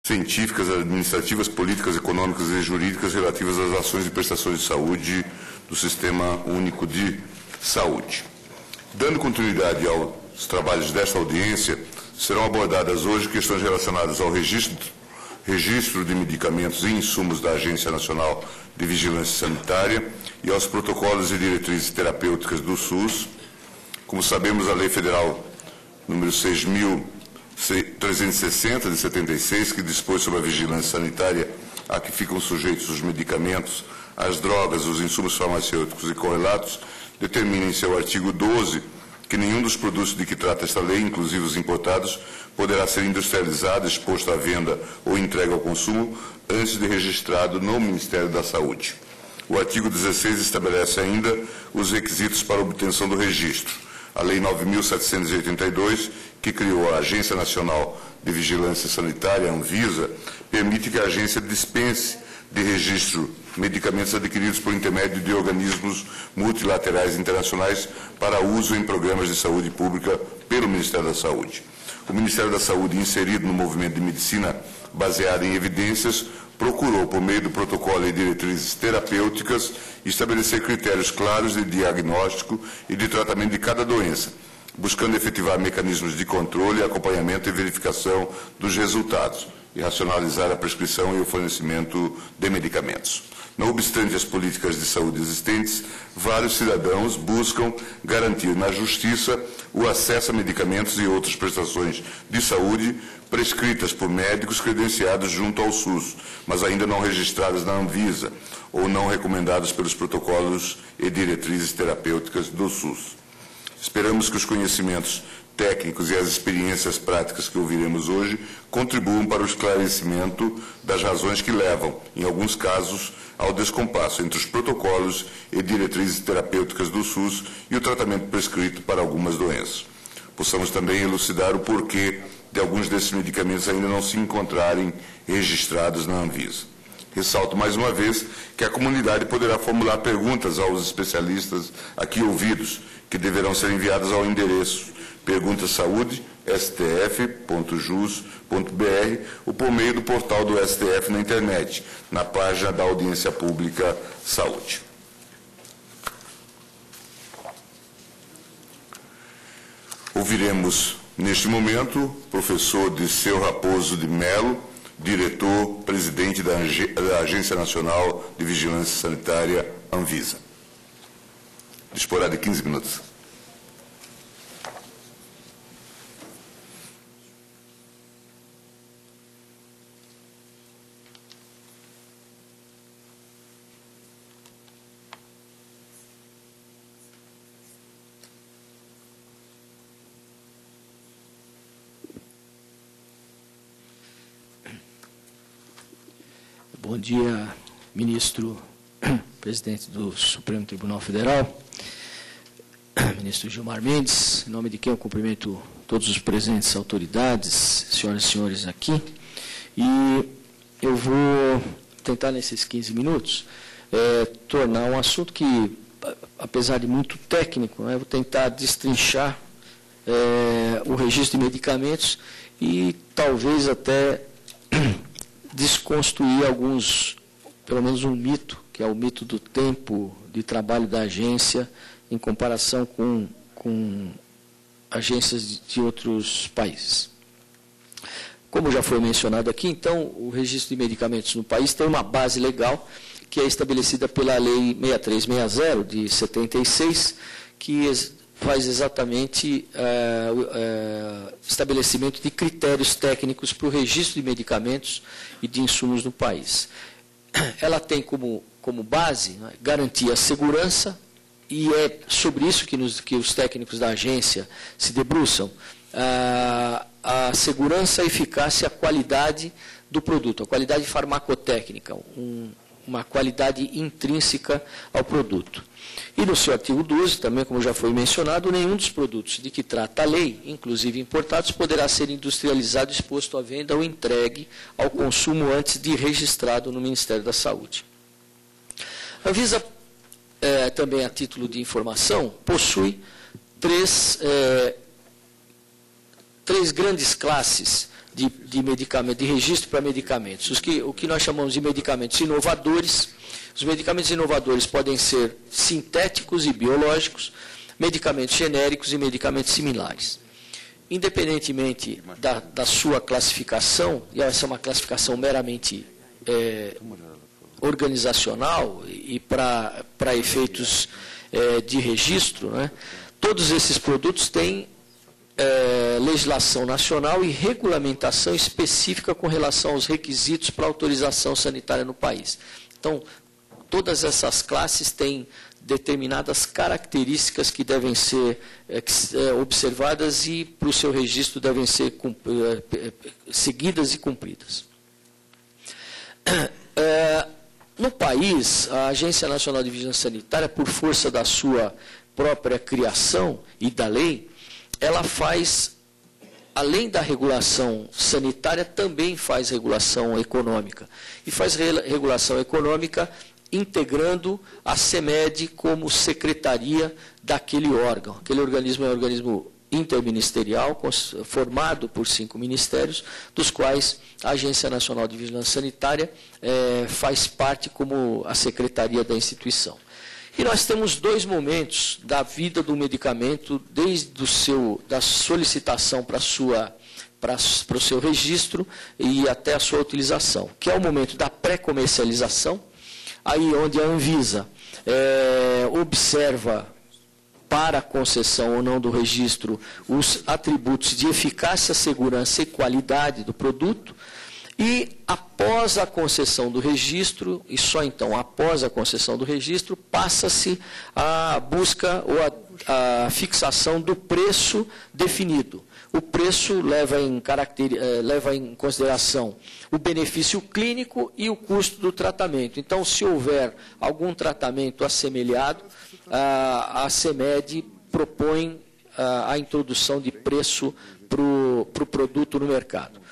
científicas, administrativas, políticas, econômicas e jurídicas relativas às ações e prestações de saúde do Sistema Único de Saúde. Dando continuidade aos trabalhos desta audiência, serão abordadas hoje questões relacionadas ao registro de medicamentos e insumos da Agência Nacional de Vigilância Sanitária e aos protocolos e diretrizes terapêuticas do SUS. Como sabemos, a Lei Federal número 6.360, de 76, que dispôs sobre a vigilância sanitária a que ficam sujeitos os medicamentos, as drogas, os insumos farmacêuticos e correlatos, determina em seu artigo 12 que nenhum dos produtos de que trata esta lei, inclusive os importados, poderá ser industrializado, exposto à venda ou entregue ao consumo antes de registrado no Ministério da Saúde. O artigo 16 estabelece ainda os requisitos para a obtenção do registro. A Lei 9.782, que criou a Agência Nacional de Vigilância Sanitária, Anvisa, permite que a agência dispense de registro medicamentos adquiridos por intermédio de organismos multilaterais internacionais para uso em programas de saúde pública pelo Ministério da Saúde. O Ministério da Saúde, inserido no movimento de medicina baseada em evidências, procurou, por meio do protocolo e diretrizes terapêuticas, estabelecer critérios claros de diagnóstico e de tratamento de cada doença, buscando efetivar mecanismos de controle, acompanhamento e verificação dos resultados, e racionalizar a prescrição e o fornecimento de medicamentos. Não obstante as políticas de saúde existentes, vários cidadãos buscam garantir na Justiça o acesso a medicamentos e outras prestações de saúde prescritas por médicos credenciados junto ao SUS, mas ainda não registrados na Anvisa, ou não recomendados pelos protocolos e diretrizes terapêuticas do SUS. Esperamos que os conhecimentos técnicos e as experiências práticas que ouviremos hoje contribuam para o esclarecimento das razões que levam, em alguns casos, ao descompasso entre os protocolos e diretrizes terapêuticas do SUS e o tratamento prescrito para algumas doenças. Possamos também elucidar o porquê de alguns desses medicamentos ainda não se encontrarem registrados na Anvisa. Ressalto mais uma vez que a comunidade poderá formular perguntas aos especialistas aqui ouvidos, que deverão ser enviadas ao endereço perguntasaude.stf.jus.br ou por meio do portal do STF na internet, na página da Audiência Pública Saúde. Ouviremos, neste momento, o professor Dirceu Raposo de Mello, diretor-presidente da Agência Nacional de Vigilância Sanitária, Anvisa. Disporá de 15 minutos. Bom dia, ministro, presidente do Supremo Tribunal Federal, ministro Gilmar Mendes, em nome de quem eu cumprimento todos os presentes autoridades, senhoras e senhores aqui, e eu vou tentar, nesses 15 minutos, tornar um assunto que, apesar de muito técnico, eu vou tentar destrinchar o registro de medicamentos e talvez até desconstruir alguns, pelo menos um mito, que é o mito do tempo de trabalho da agência em comparação com agências de outros países. Como já foi mencionado aqui, então, o registro de medicamentos no país tem uma base legal que é estabelecida pela Lei 6360, de 76, que faz exatamente estabelecimento de critérios técnicos para o registro de medicamentos e de insumos no país. Ela tem como base, né, garantir a segurança, e é sobre isso que os técnicos da agência se debruçam, a segurança, a eficácia e a qualidade do produto, a qualidade farmacotécnica, uma qualidade intrínseca ao produto. E no seu artigo 12, também como já foi mencionado, nenhum dos produtos de que trata a lei, inclusive importados, poderá ser industrializado, exposto à venda ou entregue ao consumo antes de registrado no Ministério da Saúde. A Anvisa, também a título de informação, possui três grandes classes de medicamento, de registro para medicamentos. O que nós chamamos de medicamentos inovadores. Os medicamentos inovadores podem ser sintéticos e biológicos, medicamentos genéricos e medicamentos similares. Independentemente da sua classificação, e essa é uma classificação meramente organizacional e para efeitos de registro, né, todos esses produtos têm legislação nacional e regulamentação específica com relação aos requisitos para autorização sanitária no país. Então, todas essas classes têm determinadas características que devem ser observadas e, para o seu registro, devem ser seguidas e cumpridas. No país, a Agência Nacional de Vigilância Sanitária, por força da sua própria criação e da lei, ela faz, além da regulação sanitária, também faz regulação econômica. E faz regulação econômica integrando a CEMED como secretaria daquele órgão. Aquele organismo é um organismo interministerial, formado por 5 ministérios, dos quais a Agência Nacional de Vigilância Sanitária faz parte como a secretaria da instituição. E nós temos 2 momentos da vida do medicamento, desde da solicitação para o seu registro e até a sua utilização, que é o momento da pré-comercialização, aí onde a Anvisa observa para a concessão ou não do registro os atributos de eficácia, segurança e qualidade do produto, e após a concessão do registro, e só então após a concessão do registro, passa-se a busca ou a fixação do preço definido. O preço leva em consideração o benefício clínico e o custo do tratamento. Então, se houver algum tratamento assemelhado, a CEMED propõe a introdução de preço para o produto no mercado.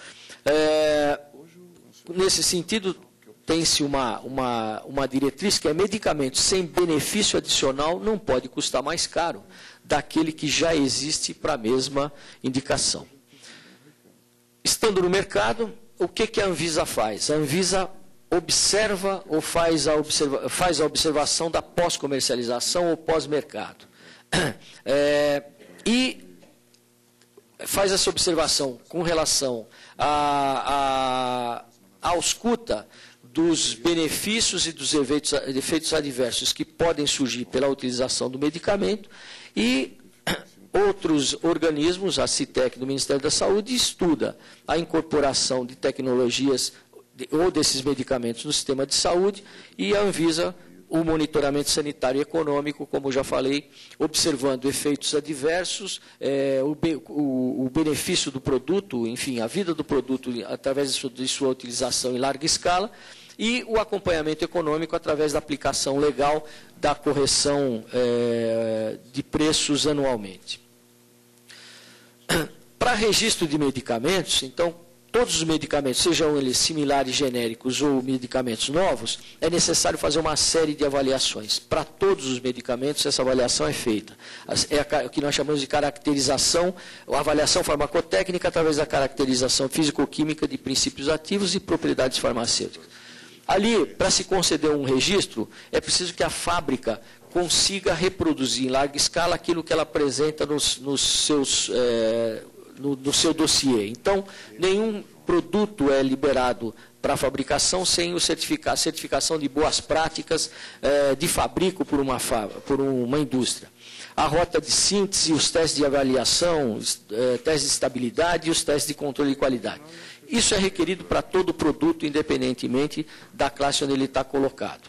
Nesse sentido, tem-se uma diretriz que é medicamento sem benefício adicional não pode custar mais caro daquele que já existe para a mesma indicação. Estando no mercado, o que a Anvisa faz? A Anvisa observa ou faz a observação da pós-comercialização ou pós-mercado. E faz essa observação com relação à ausculta dos benefícios e dos efeitos adversos que podem surgir pela utilização do medicamento, e outros organismos, a CITEC do Ministério da Saúde, estuda a incorporação de tecnologias ou desses medicamentos no sistema de saúde, e a Anvisa o monitoramento sanitário e econômico, como já falei, observando efeitos adversos, o benefício do produto, enfim, a vida do produto através de sua utilização em larga escala, e o acompanhamento econômico através da aplicação legal da correção de preços anualmente. Para registro de medicamentos, então, todos os medicamentos, sejam eles similares, genéricos ou medicamentos novos, é necessário fazer uma série de avaliações. Para todos os medicamentos, essa avaliação é feita. É o que nós chamamos de caracterização, a avaliação farmacotécnica através da caracterização físico-química de princípios ativos e propriedades farmacêuticas. Ali, para se conceder um registro, é preciso que a fábrica consiga reproduzir em larga escala aquilo que ela apresenta no seu dossiê. Então, nenhum produto é liberado para fabricação sem a certificação de boas práticas de fabrico por uma indústria. A rota de síntese, os testes de avaliação, testes de estabilidade e os testes de controle de qualidade. Isso é requerido para todo produto, independentemente da classe onde ele está colocado.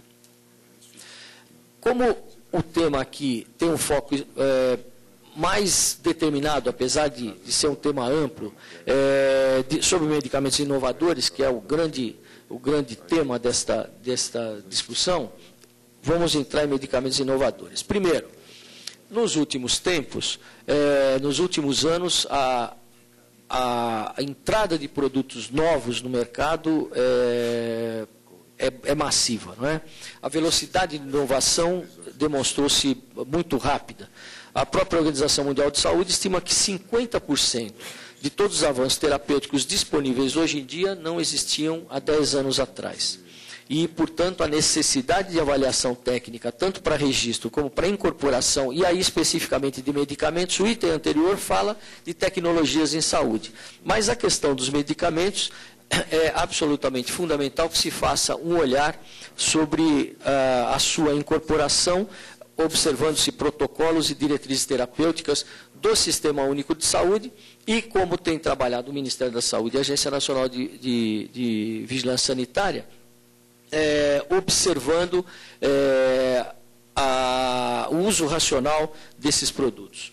Como o tema aqui tem um foco mais determinado, apesar de ser um tema amplo, sobre medicamentos inovadores, que é o grande tema desta discussão, vamos entrar em medicamentos inovadores. Primeiro, nos últimos tempos, nos últimos anos, a entrada de produtos novos no mercado é massiva, não é? A velocidade de inovação demonstrou-se muito rápida. A própria Organização Mundial de Saúde estima que 50% de todos os avanços terapêuticos disponíveis hoje em dia não existiam há 10 anos atrás. E, portanto, a necessidade de avaliação técnica, tanto para registro como para incorporação, e aí especificamente de medicamentos, o item anterior fala de tecnologias em saúde. Mas a questão dos medicamentos é absolutamente fundamental que se faça um olhar sobre a sua incorporação, observando-se protocolos e diretrizes terapêuticas do Sistema Único de Saúde e como tem trabalhado o Ministério da Saúde e a Agência Nacional de Vigilância Sanitária, observando o uso racional desses produtos.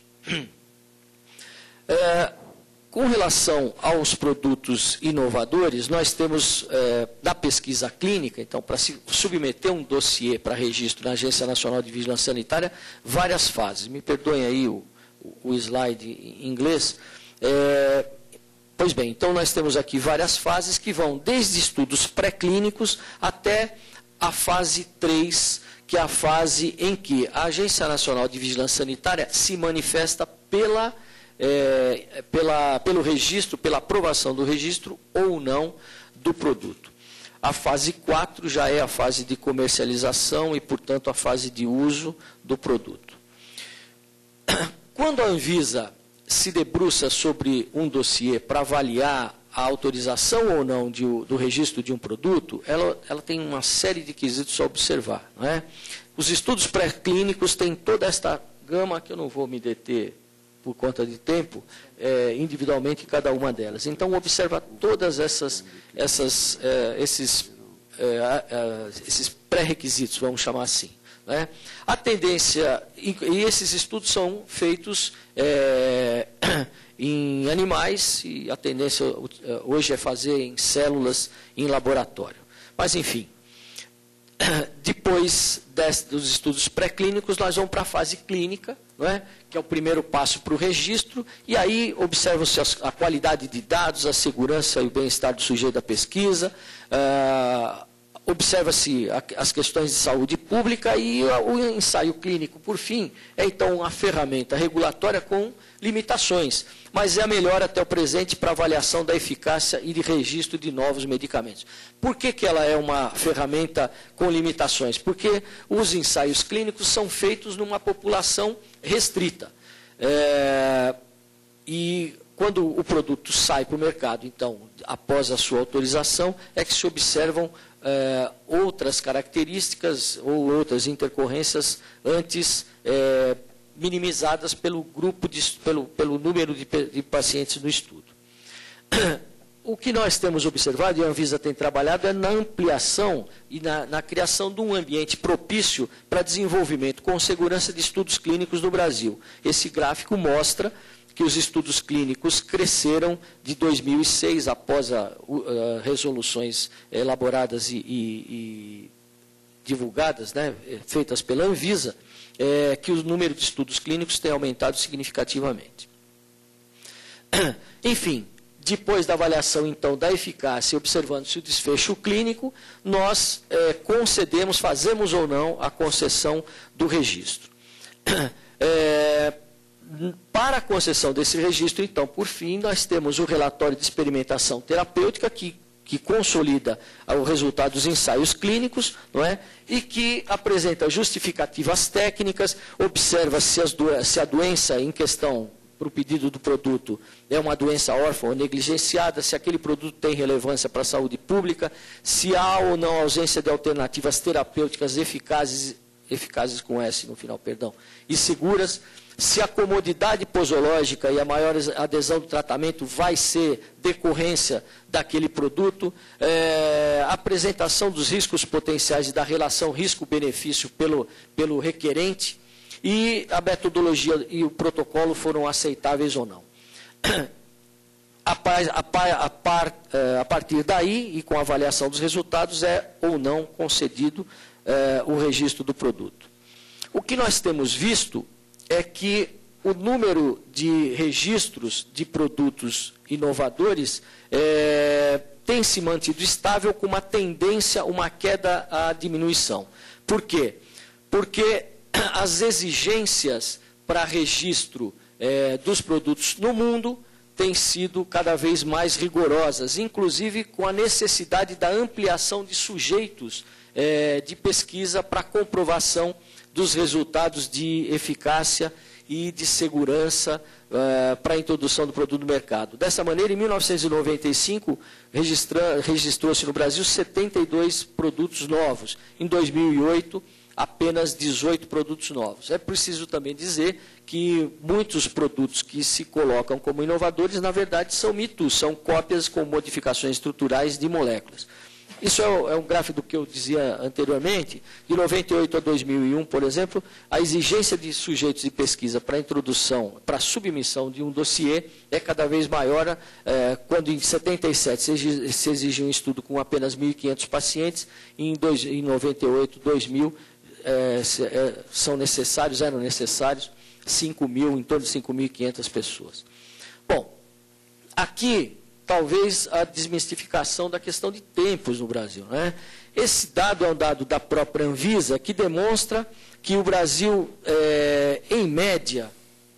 Com relação aos produtos inovadores, nós temos, na pesquisa clínica, então, para se submeter um dossiê para registro na Agência Nacional de Vigilância Sanitária, várias fases. Me perdoem aí o slide em inglês. Pois bem, então nós temos aqui várias fases que vão desde estudos pré-clínicos até a fase 3, que é a fase em que a Agência Nacional de Vigilância Sanitária se manifesta pelo registro, pela aprovação do registro ou não do produto. A fase 4 já é a fase de comercialização e, portanto, a fase de uso do produto. Quando a Anvisa se debruça sobre um dossiê para avaliar a autorização ou não do registro de um produto, ela tem uma série de quesitos a observar. Não é? Os estudos pré-clínicos têm toda esta gama, que eu não vou me deter por conta de tempo, individualmente em cada uma delas. Então, observa todas esses pré-requisitos, vamos chamar assim. Né? A tendência, e esses estudos são feitos em animais, e a tendência hoje é fazer em células em laboratório. Mas, enfim, depois dos estudos pré-clínicos, nós vamos para a fase clínica, não é? Que é o primeiro passo para o registro, e aí observa-se a qualidade de dados, a segurança e o bem-estar do sujeito da pesquisa, observa-se as questões de saúde pública e o ensaio clínico, por fim, é então uma ferramenta regulatória com limitações, mas é a melhor até o presente para avaliação da eficácia e de registro de novos medicamentos. Por que ela é uma ferramenta com limitações? Porque os ensaios clínicos são feitos numa população restrita. E quando o produto sai para o mercado, então, após a sua autorização, é que se observam outras características ou outras intercorrências antes minimizadas pelo grupo, pelo número de pacientes no estudo. O que nós temos observado, e a Anvisa tem trabalhado, é na ampliação e na criação de um ambiente propício para desenvolvimento com segurança de estudos clínicos no Brasil. Esse gráfico mostra que os estudos clínicos cresceram de 2006, após resoluções elaboradas e divulgadas, né, feitas pela Anvisa, que o número de estudos clínicos tem aumentado significativamente. Enfim, depois da avaliação, então, da eficácia, observando-se o desfecho clínico, nós concedemos, fazemos ou não a concessão do registro. Para a concessão desse registro, então, por fim, nós temos o relatório de experimentação terapêutica, que consolida o resultado dos ensaios clínicos, não é? E que apresenta justificativas técnicas, observa se a doença em questão, para o pedido do produto, é uma doença órfã ou negligenciada, se aquele produto tem relevância para a saúde pública, se há ou não ausência de alternativas terapêuticas eficazes com S no final, perdão, e seguras, se a comodidade posológica e a maior adesão do tratamento vai ser decorrência daquele produto, a apresentação dos riscos potenciais e da relação risco-benefício pelo requerente, e a metodologia e o protocolo foram aceitáveis ou não. A partir daí, e com a avaliação dos resultados, é ou não concedido o registro do produto. O que nós temos visto é que o número de registros de produtos inovadores tem se mantido estável, com uma tendência, uma queda à diminuição. Por quê? Porque as exigências para registro dos produtos no mundo têm sido cada vez mais rigorosas, inclusive com a necessidade da ampliação de sujeitos de pesquisa para comprovação dos resultados de eficácia e de segurança para a introdução do produto no mercado. Dessa maneira, em 1995, registrou-se no Brasil 72 produtos novos. Em 2008, apenas 18 produtos novos. É preciso também dizer que muitos produtos que se colocam como inovadores, na verdade, são mitos, são cópias com modificações estruturais de moléculas. Isso é um gráfico que eu dizia anteriormente. De 98 a 2001, por exemplo, a exigência de sujeitos de pesquisa para introdução, para submissão de um dossiê é cada vez maior, quando em 77 se exigia um estudo com apenas 1.500 pacientes, e em 98, 2000, eram necessários 5.000, em torno de 5.500 pessoas. Bom, aqui talvez a desmistificação da questão de tempos no Brasil, né? Esse dado é um dado da própria Anvisa, que demonstra que o Brasil, em média,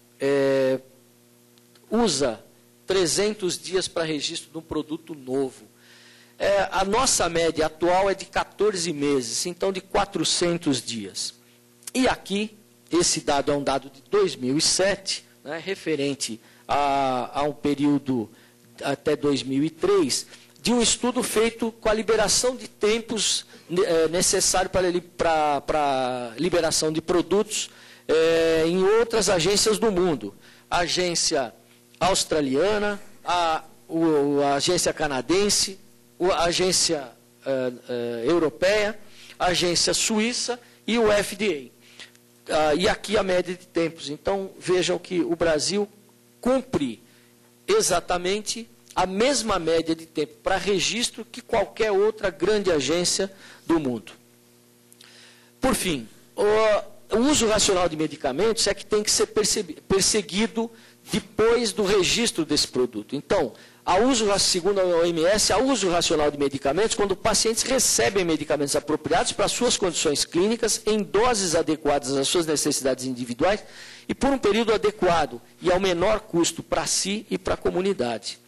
usa 300 dias para registro de um produto novo. A nossa média atual é de 14 meses, então de 400 dias. E aqui, esse dado é um dado de 2007, né, referente a um período até 2003, de um estudo feito com a liberação de tempos necessário para liberação de produtos em outras agências do mundo. A agência australiana, a agência canadense, a agência europeia, a agência suíça e o FDA. E aqui a média de tempos. Então, vejam que o Brasil cumpre exatamente a mesma média de tempo para registro que qualquer outra grande agência do mundo. Por fim, o uso racional de medicamentos é que tem que ser perseguido depois do registro desse produto. Então, segundo a OMS, há uso racional de medicamentos quando pacientes recebem medicamentos apropriados para suas condições clínicas, em doses adequadas às suas necessidades individuais e por um período adequado e ao menor custo para si e para a comunidade.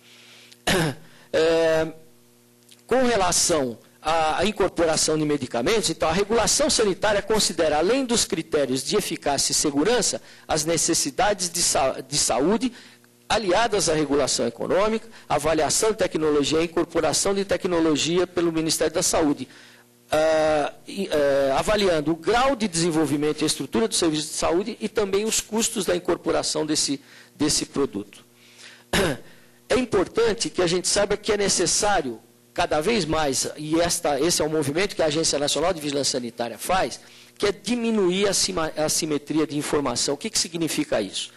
Com relação à incorporação de medicamentos, então a regulação sanitária considera, além dos critérios de eficácia e segurança, as necessidades de saúde aliadas à regulação econômica, avaliação de tecnologia e incorporação de tecnologia pelo Ministério da Saúde, avaliando o grau de desenvolvimento e a estrutura do serviço de saúde e também os custos da incorporação desse produto. É importante que a gente saiba que é necessário, cada vez mais, e esse é um movimento que a Agência Nacional de Vigilância Sanitária faz, que é diminuir a assimetria de informação. O que significa isso?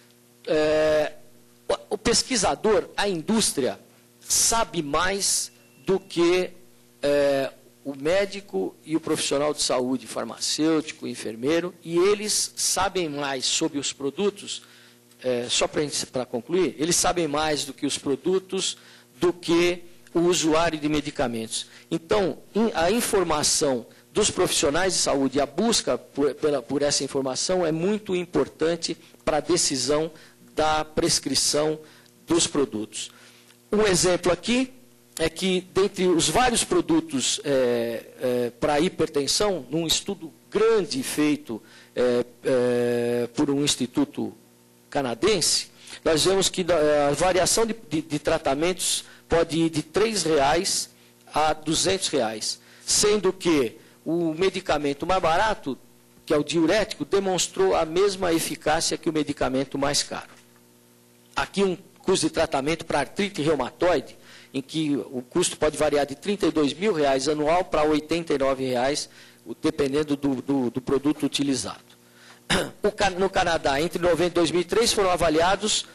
O pesquisador, a indústria, sabe mais do que o médico e o profissional de saúde, farmacêutico, enfermeiro, e eles sabem mais sobre os produtos, só para concluir, eles sabem mais do que os produtos, do que o usuário de medicamentos. Então, a informação dos profissionais de saúde, a busca por essa informação é muito importante para a decisão da prescrição dos produtos. Um exemplo aqui é que, dentre os vários produtos para hipertensão, num estudo grande feito por um instituto canadense, nós vemos que a variação de tratamentos pode ir de R$ 3,00 a R$ 200,00, sendo que o medicamento mais barato, que é o diurético, demonstrou a mesma eficácia que o medicamento mais caro. Aqui um custo de tratamento para artrite reumatoide, em que o custo pode variar de R$ 32.000 anual para R$ 89,00, dependendo do produto utilizado. No Canadá, entre 90 e 2003, foram avaliados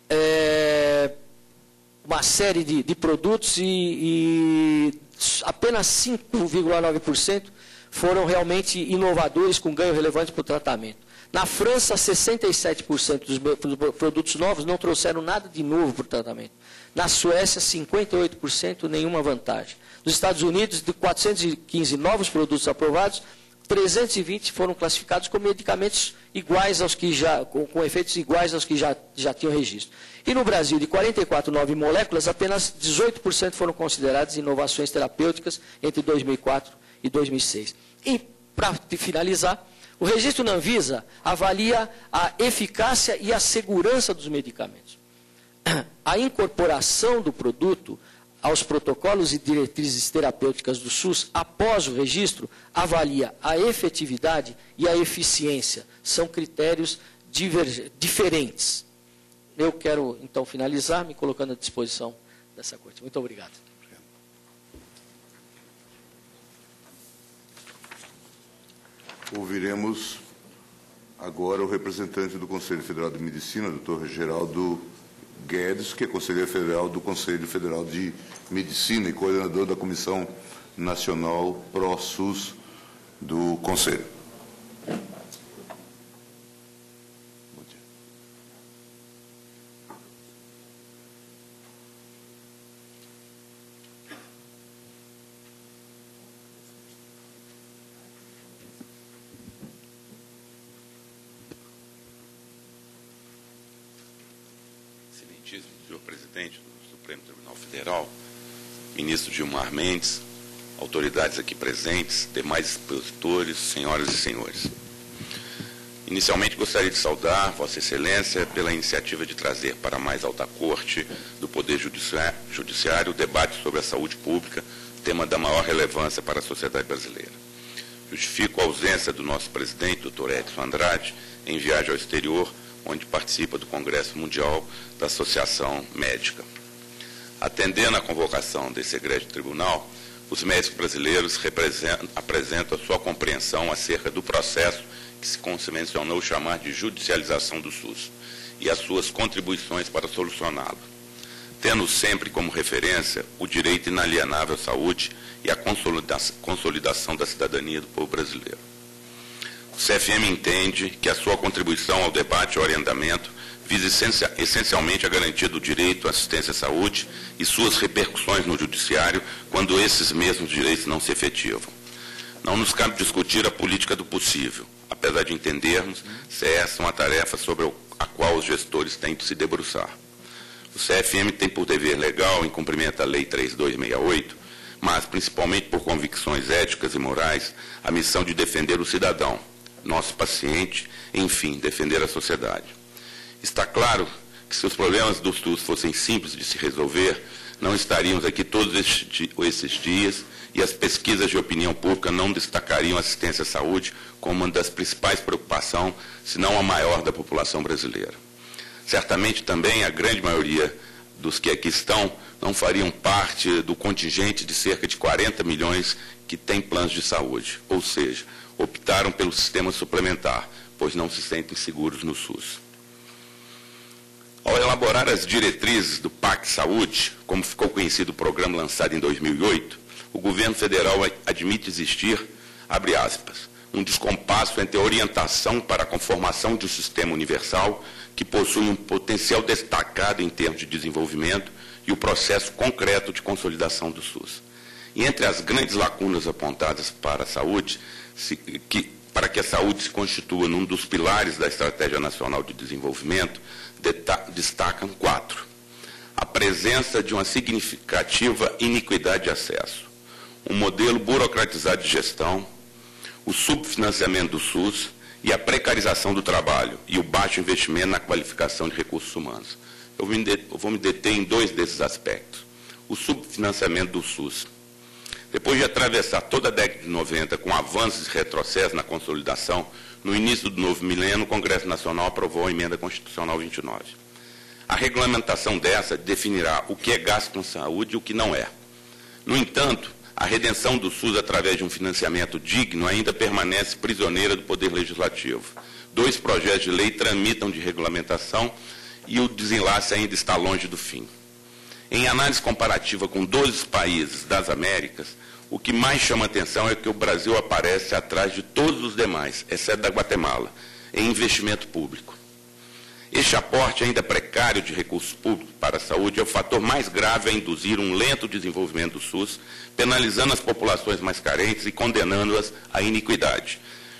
uma série de produtos e apenas 5,9% foram realmente inovadores com ganho relevante para o tratamento. Na França, 67% dos produtos novos não trouxeram nada de novo para o tratamento. Na Suécia, 58%, nenhuma vantagem. Nos Estados Unidos, de 415 novos produtos aprovados, 320 foram classificados como medicamentos iguais aos que com efeitos iguais aos que já tinham registro. E no Brasil, de 44 novas moléculas, apenas 18% foram consideradas inovações terapêuticas entre 2004 e 2006. E, para finalizar, o registro na Anvisa avalia a eficácia e a segurança dos medicamentos. A incorporação do produto aos protocolos e diretrizes terapêuticas do SUS, após o registro, avalia a efetividade e a eficiência. São critérios diferentes. Eu quero, então, finalizar me colocando à disposição dessa corte. Muito obrigado. Ouviremos agora o representante do Conselho Federal de Medicina, Dr. Geraldo Guedes, que é conselheiro federal do Conselho Federal de Medicina e coordenador da Comissão Nacional Pró-SUS do Conselho. Bom dia. Excelentíssimo senhor presidente do Supremo Tribunal Federal, ministro Gilmar Mendes, autoridades aqui presentes, demais expositores, senhoras e senhores. Inicialmente gostaria de saudar Vossa Excelência pela iniciativa de trazer para a mais alta corte do Poder Judiciário o debate sobre a saúde pública, tema da maior relevância para a sociedade brasileira. Justifico a ausência do nosso presidente, Dr. Edson Andrade, em viagem ao exterior, onde participa do Congresso Mundial da Associação Médica. Atendendo à convocação desse egrégio tribunal, os médicos brasileiros apresentam a sua compreensão acerca do processo que se convencionou chamar de judicialização do SUS e as suas contribuições para solucioná-lo, tendo sempre como referência o direito inalienável à saúde e a consolidação da cidadania do povo brasileiro. O CFM entende que a sua contribuição ao debate e ao orientamento visa essencialmente a garantia do direito à assistência à saúde e suas repercussões no judiciário quando esses mesmos direitos não se efetivam. Não nos cabe discutir a política do possível, apesar de entendermos se essa é uma tarefa sobre a qual os gestores têm de se debruçar. O CFM tem por dever legal, em cumprimento à Lei 3268, mas principalmente por convicções éticas e morais, a missão de defender o cidadão, nosso paciente, enfim, defender a sociedade. Está claro que se os problemas do SUS fossem simples de se resolver, não estaríamos aqui todos esses dias e as pesquisas de opinião pública não destacariam a assistência à saúde como uma das principais preocupações, se não a maior da população brasileira. Certamente também a grande maioria dos que aqui estão não fariam parte do contingente de cerca de 40 milhões que tem planos de saúde, ou seja, optaram pelo sistema suplementar, pois não se sentem seguros no SUS. Ao elaborar as diretrizes do PAC Saúde, como ficou conhecido o programa lançado em 2008, o governo federal admite existir, abre aspas, um descompasso entre a orientação para a conformação de um sistema universal que possui um potencial destacado em termos de desenvolvimento e o processo concreto de consolidação do SUS. E entre as grandes lacunas apontadas para a saúde, para que a saúde se constitua num dos pilares da Estratégia Nacional de Desenvolvimento, destacam 4. A presença de uma significativa iniquidade de acesso, um modelo burocratizado de gestão, o subfinanciamento do SUS e a precarização do trabalho e o baixo investimento na qualificação de recursos humanos. Eu vou me deter em 2 desses aspectos. O subfinanciamento do SUS. Depois de atravessar toda a década de 90 com avanços e retrocessos na consolidação, no início do novo milênio, o Congresso Nacional aprovou a Emenda Constitucional 29. A regulamentação dessa definirá o que é gasto com saúde e o que não é. No entanto, a redenção do SUS através de um financiamento digno ainda permanece prisioneira do Poder Legislativo. 2 projetos de lei tramitam de regulamentação e o desenlace ainda está longe do fim. Em análise comparativa com 12 países das Américas, o que mais chama atenção é que o Brasil aparece atrás de todos os demais, exceto da Guatemala, em investimento público. Este aporte ainda precário de recursos públicos para a saúde é o fator mais grave a induzir um lento desenvolvimento do SUS, penalizando as populações mais carentes e condenando-as à iniquidade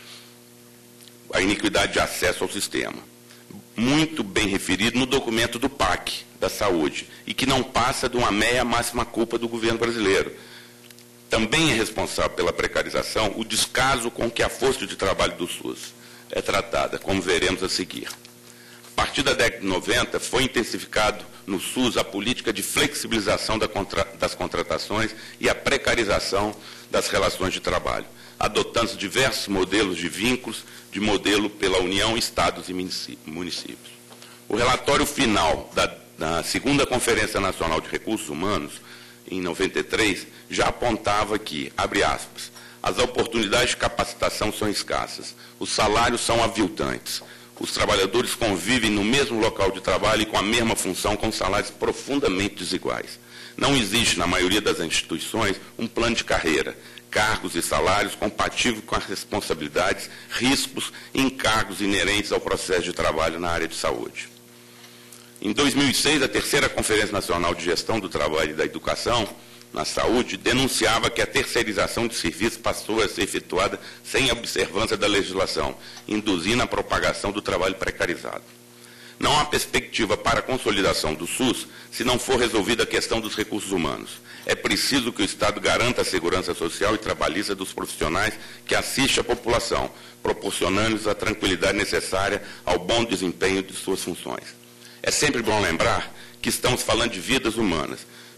de acesso ao sistema. Muito bem referido no documento do PAC da saúde, e que não passa de uma meia máxima culpa do governo brasileiro. Também é responsável pela precarização o descaso com que a força de trabalho do SUS é tratada, como veremos a seguir. A partir da década de 90, foi intensificado no SUS a política de flexibilização das contratações e a precarização das relações de trabalho, adotando diversos modelos de vínculos, de modelo pela União, Estados e municípios. O relatório final da segunda Conferência Nacional de Recursos Humanos, em 93, já apontava que, abre aspas, as oportunidades de capacitação são escassas, os salários são aviltantes, os trabalhadores convivem no mesmo local de trabalho e com a mesma função com salários profundamente desiguais. Não existe, na maioria das instituições, um plano de carreira, cargos e salários compatíveis com as responsabilidades, riscos e encargos inerentes ao processo de trabalho na área de saúde. Em 2006, a terceira Conferência Nacional de Gestão do Trabalho e da Educação na Saúde denunciava que a terceirização de serviços passou a ser efetuada sem a observância da legislação, induzindo a propagação do trabalho precarizado. Não há perspectiva para a consolidação do SUS se não for resolvida a questão dos recursos humanos. É preciso que o Estado garanta a segurança social e trabalhista dos profissionais que assistem a população, proporcionando-lhes a tranquilidade necessária ao bom desempenho de suas funções. É sempre bom lembrar que estamos falando de vidas humanas,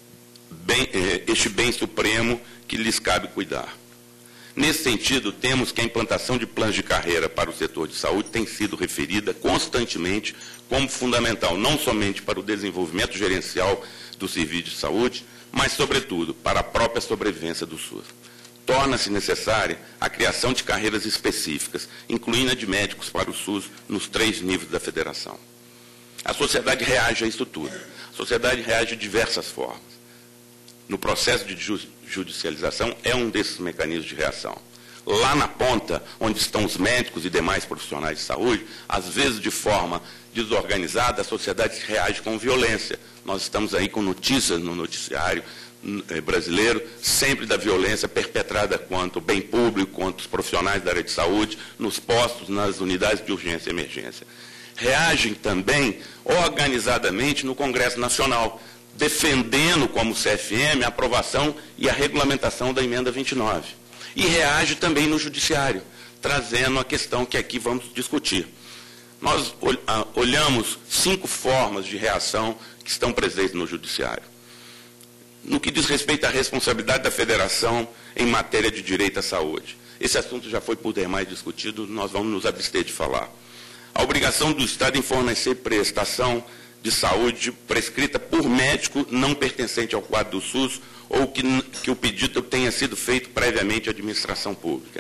este bem supremo que lhes cabe cuidar. Nesse sentido, temos que a implantação de planos de carreira para o setor de saúde tem sido referida constantemente como fundamental, não somente para o desenvolvimento gerencial do serviço de saúde, mas, sobretudo, para a própria sobrevivência do SUS. Torna-se necessária a criação de carreiras específicas, incluindo a de médicos para o SUS, nos 3 níveis da federação. A sociedade reage a isso tudo. A sociedade reage de diversas formas. No processo de judicialização é um desses mecanismos de reação. Lá na ponta, onde estão os médicos e demais profissionais de saúde, às vezes de forma desorganizada, a sociedade reage com violência. Nós estamos aí com notícias no noticiário brasileiro, sempre da violência perpetrada contra o bem público, contra os profissionais da área de saúde, nos postos, nas unidades de urgência e emergência. Reagem também organizadamente no Congresso Nacional, defendendo como CFM a aprovação e a regulamentação da emenda 29. E reage também no Judiciário, trazendo a questão que aqui vamos discutir. Nós olhamos 5 formas de reação que estão presentes no Judiciário. No que diz respeito à responsabilidade da Federação em matéria de direito à saúde. Esse assunto já foi por demais discutido, nós vamos nos abster de falar. A obrigação do Estado em fornecer prestação de saúde prescrita por médico não pertencente ao quadro do SUS ou que o pedido tenha sido feito previamente à administração pública.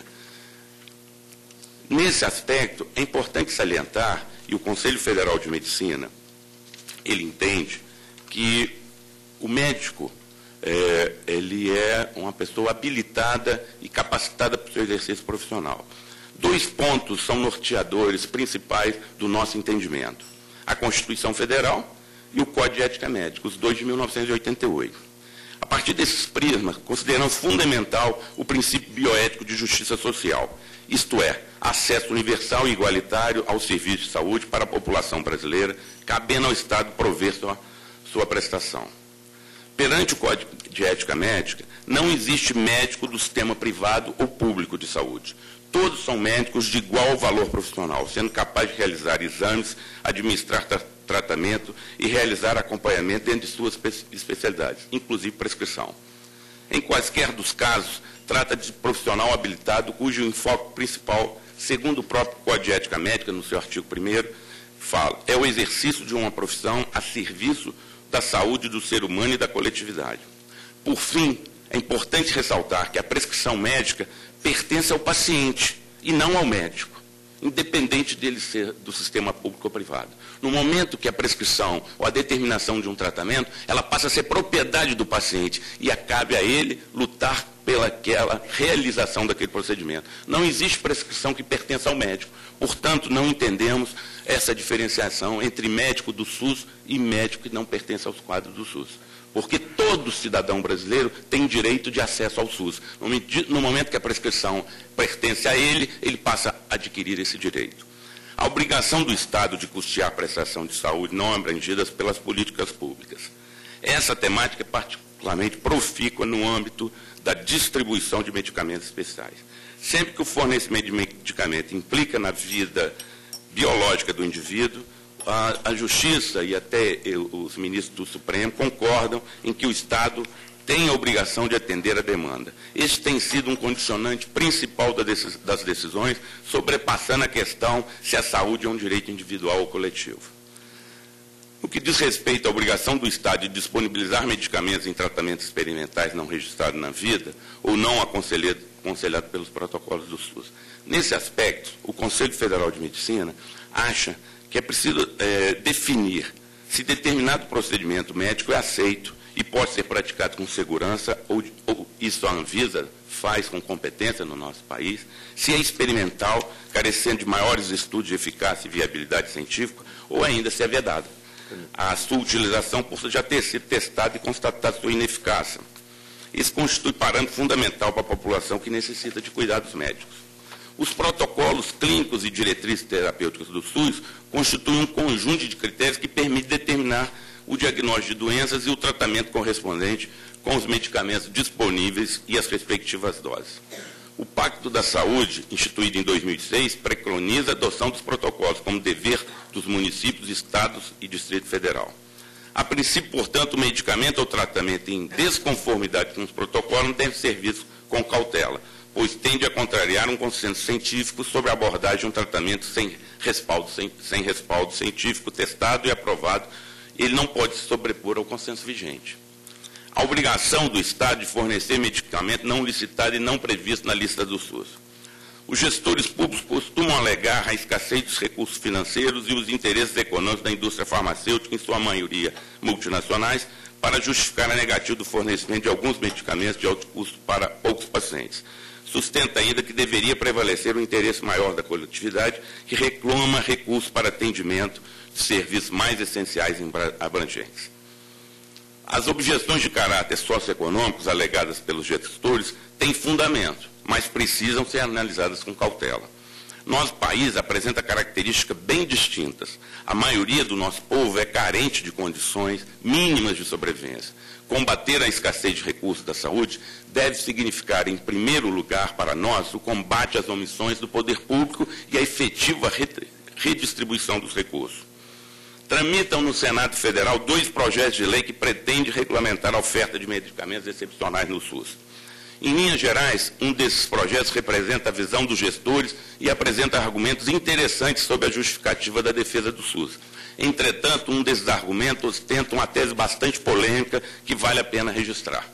Nesse aspecto, é importante salientar, e o Conselho Federal de Medicina, ele entende que o médico, ele é uma pessoa habilitada e capacitada para o seu exercício profissional. 2 pontos são norteadores principais do nosso entendimento: a Constituição Federal e o Código de Ética Médica, os 2 de 1988. A partir desses prismas, consideramos fundamental o princípio bioético de justiça social, isto é, acesso universal e igualitário ao serviço de saúde para a população brasileira, cabendo ao Estado prover sua prestação. Perante o Código de Ética Médica, não existe médico do sistema privado ou público de saúde. Todos são médicos de igual valor profissional, sendo capazes de realizar exames, administrar tratamento e realizar acompanhamento dentro de suas especialidades, inclusive prescrição. Em quaisquer dos casos, trata de profissional habilitado cujo enfoque principal, segundo o próprio Código de Ética Médica, no seu artigo 1º, fala, é o exercício de uma profissão a serviço da saúde do ser humano e da coletividade. Por fim, é importante ressaltar que a prescrição médica pertence ao paciente e não ao médico, independente dele ser do sistema público ou privado. No momento que a prescrição ou a determinação de um tratamento, ela passa a ser propriedade do paciente e cabe a ele lutar pelaquela realização daquele procedimento. Não existe prescrição que pertença ao médico. Portanto, não entendemos essa diferenciação entre médico do SUS e médico que não pertence aos quadros do SUS. Porque todo cidadão brasileiro tem direito de acesso ao SUS. No momento que a prescrição pertence a ele, ele passa a adquirir esse direito. A obrigação do Estado de custear a prestação de saúde não é abrangida pelas políticas públicas. Essa temática é particularmente profícua no âmbito da distribuição de medicamentos especiais. Sempre que o fornecimento de medicamento implica na vida biológica do indivíduo, a Justiça e até os ministros do Supremo concordam em que o Estado tem a obrigação de atender a demanda. Este tem sido um condicionante principal das decisões, sobrepassando a questão se a saúde é um direito individual ou coletivo. No que diz respeito à obrigação do Estado de disponibilizar medicamentos em tratamentos experimentais não registrados na vida ou não aconselhados pelos protocolos do SUS. Nesse aspecto, o Conselho Federal de Medicina acha que é preciso definir se determinado procedimento médico é aceito e pode ser praticado com segurança, ou isso a Anvisa faz com competência no nosso país, se é experimental, carecendo de maiores estudos de eficácia e viabilidade científica, ou ainda se é vedado. A sua utilização por já ter sido testada e constatada sua ineficácia. Isso constitui parâmetro fundamental para a população que necessita de cuidados médicos. Os protocolos clínicos e diretrizes terapêuticas do SUS constituem um conjunto de critérios que permite determinar o diagnóstico de doenças e o tratamento correspondente com os medicamentos disponíveis e as respectivas doses. O Pacto da Saúde, instituído em 2006, preconiza a adoção dos protocolos como dever dos municípios, estados e Distrito Federal. A princípio, portanto, o medicamento ou tratamento em desconformidade com os protocolos não deve ser visto com cautela, pois tende a contrariar um consenso científico sobre a abordagem de um tratamento sem respaldo científico testado e aprovado. Ele não pode se sobrepor ao consenso vigente. A obrigação do Estado de fornecer medicamento não licitado e não previsto na lista do SUS. Os gestores públicos costumam alegar a escassez dos recursos financeiros e os interesses econômicos da indústria farmacêutica, em sua maioria multinacionais, para justificar a negativa do fornecimento de alguns medicamentos de alto custo para poucos pacientes. Sustenta ainda que deveria prevalecer o interesse maior da coletividade, que reclama recursos para atendimento de serviços mais essenciais e abrangentes. As objeções de caráter socioeconômicos alegadas pelos gestores têm fundamento, mas precisam ser analisadas com cautela. Nosso país apresenta características bem distintas. A maioria do nosso povo é carente de condições mínimas de sobrevivência. Combater a escassez de recursos da saúde deve significar, em primeiro lugar, para nós, o combate às omissões do poder público e a efetiva redistribuição dos recursos. Tramitam no Senado Federal 2 projetos de lei que pretendem regulamentar a oferta de medicamentos excepcionais no SUS. Em linhas gerais, um desses projetos representa a visão dos gestores e apresenta argumentos interessantes sobre a justificativa da defesa do SUS. Entretanto, um desses argumentos ostenta uma tese bastante polêmica que vale a pena registrar.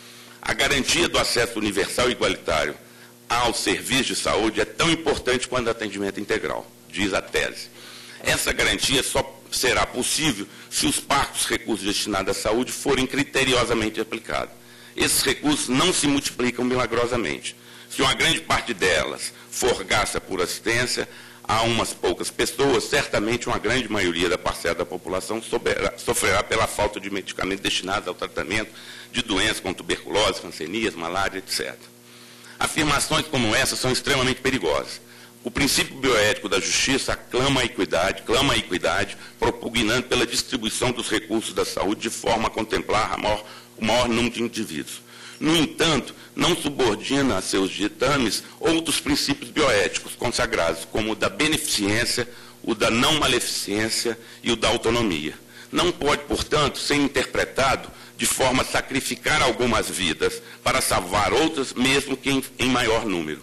A garantia do acesso universal e igualitário aos serviços de saúde é tão importante quanto o atendimento integral, diz a tese. Essa garantia só será possível se os parcos recursos destinados à saúde forem criteriosamente aplicados. Esses recursos não se multiplicam milagrosamente. Se uma grande parte delas for gasta por assistência a umas poucas pessoas, certamente uma grande maioria da parcela da população sofrerá pela falta de medicamentos destinados ao tratamento de doenças como tuberculose, cancerias, malária, etc. Afirmações como essa são extremamente perigosas. O princípio bioético da justiça clama a equidade, propugnando pela distribuição dos recursos da saúde de forma a contemplar o maior número de indivíduos. No entanto, não subordina a seus ditames outros princípios bioéticos consagrados, como o da beneficência, o da não maleficência e o da autonomia. Não pode, portanto, ser interpretado de forma a sacrificar algumas vidas para salvar outras, mesmo que em maior número.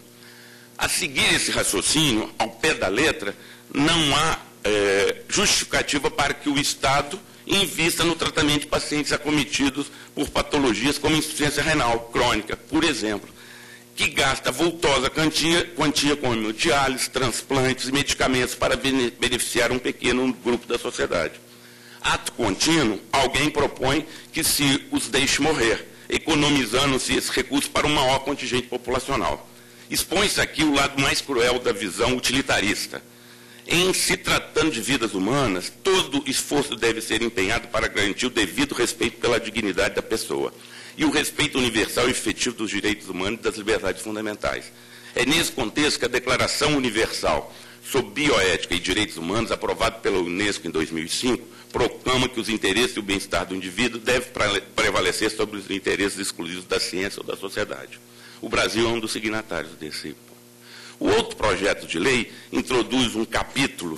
A seguir esse raciocínio, ao pé da letra, não há justificativa para que o Estado invista no tratamento de pacientes acometidos por patologias como insuficiência renal crônica, por exemplo, que gasta vultosa quantia com hemodiálise, transplantes e medicamentos para beneficiar um pequeno grupo da sociedade. Ato contínuo, alguém propõe que se os deixe morrer. economizando-se esse recurso para um maior contingente populacional. Expõe-se aqui o lado mais cruel da visão utilitarista. Em se tratando de vidas humanas, todo esforço deve ser empenhado para garantir o devido respeito pela dignidade da pessoa e o respeito universal e efetivo dos direitos humanos e das liberdades fundamentais. É nesse contexto que a Declaração Universal sobre Bioética e Direitos Humanos, aprovada pela Unesco em 2005, proclama que os interesses e o bem-estar do indivíduo devem prevalecer sobre os interesses exclusivos da ciência ou da sociedade. O Brasil é um dos signatários desse. O outro projeto de lei introduz um capítulo